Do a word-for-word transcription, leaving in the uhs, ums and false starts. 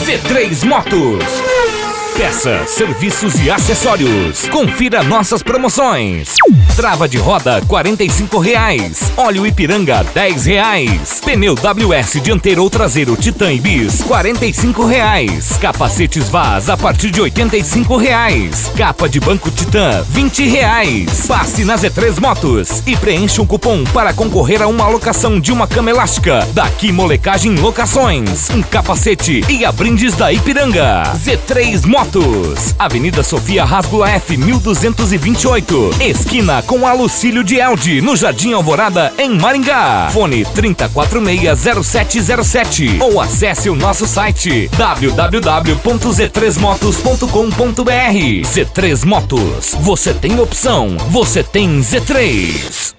Z três Motos. Peças, serviços e acessórios. Confira nossas promoções. Trava de roda quarenta e cinco reais. Óleo Ipiranga dez reais. Pneu W S dianteiro ou traseiro Titan Ibis quarenta e cinco reais. Capacetes Vaz a partir de oitenta e cinco reais. Capa de banco Titan vinte reais. Passe na Z três Motos e preencha um cupom para concorrer a uma alocação de uma cama elástica. Daqui Molecagem Locações, um capacete e a brindes da Ipiranga. Z três Motos. Avenida Sofia Rasgo F mil duzentos e vinte e oito, esquina com a Lucílio de Elde, no Jardim Alvorada, em Maringá. Fone trinta quatro seis zero sete zero sete ou acesse o nosso site w w w ponto z três motos ponto com ponto b r. Z três Motos, você tem opção, você tem Z três.